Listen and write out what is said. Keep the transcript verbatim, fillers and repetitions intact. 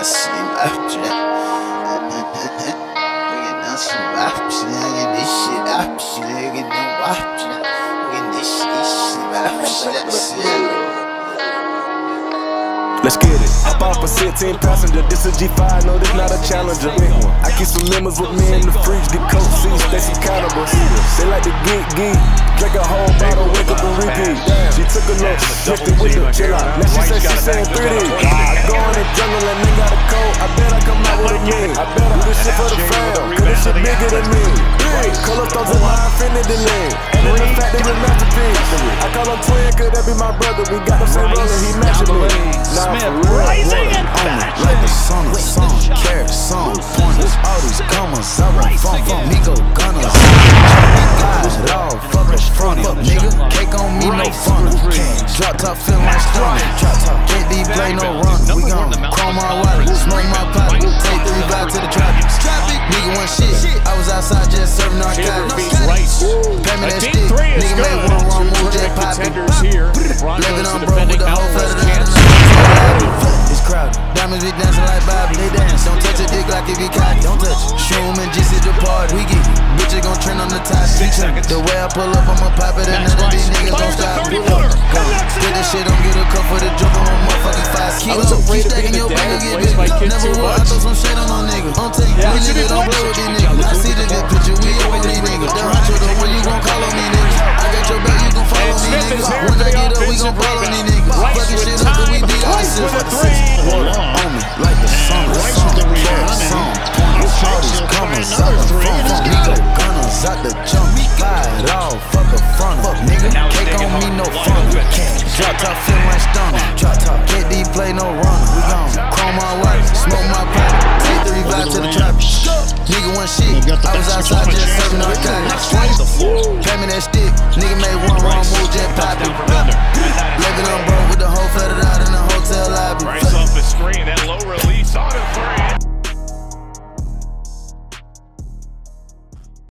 that shit after that. We get that shit after that. Get this shit after that. Get no after that. Get this shit after that. Let's get it. Hop off a sixteen passenger. This a G five, no, this not a Challenger. I keep some lemons with me in the fridge. Get coat seats, they some cannibals. They like to geek, geek. Drink a whole bottle, wake up and repeat. She took a look, mixed it with the chill out. Now she said she saying three D. I go in the jungle and they got a coat. I bet I come out with a mean. I bet I do this shit for the fam, cause this shit bigger than me. Big, color thoughts in my infinity lane. And in the fact that we masterpiece. I call him twin, cause that be my brother. We got the same brother, he matching me. Nah, Rising and back. Like the sun, the sun, carrot, sun, pointers, all these commas, I want fun, fun, me go gunners. Got it all, fuck a front up, nigga. Cake on me, no fun. Drop top, feel like strong. Drop top, can't be play no run. We gon' chrome my wallet, smoke my pot, take three vibe to the trap. Nigga one shit, I was outside just serving narcotics. Pay me that stick, nigga made one wrong move, just poppin'. Living on bro with the whole flat of it's crowded. Diamonds be dancing like Bobby. They dance. Don't touch a dick like if you cocky. Don't touch it. Shroom and G C the party. We get it. Bitches gon' trend on the top. The way I pull up, I'ma pop it, and none of these niggas gon' stop. Pull up. Get this shit, don't get a cup for the jump on my motherfucking five kilos. Keep stacking your bag, get big. Never will I throw some shade on no nigga. Don't take me, nigga, don't play with these niggas. I see the good picture, we over these niggas. The honcho, the one you gon' call on me, nigga. I got your back, you gon' follow me, nigga. When I get up, we gon' follow me, nigga. Fucking shit up, cause we beat ourselves. On me, like the sun, the sun, carrot, sun, pointers, all these commas, out the front, me go gunners, out the jump, buy it all, fuck a front, fuck nigga, cake on me, no fun, drop top, feel like stunner, drop top, K D play, no runner, we gon' chrome my wife, smoke my pipe, take three vibe to the trap, nigga one shit, I was outside just serving narcotics, pay me that stick, nigga made one wrong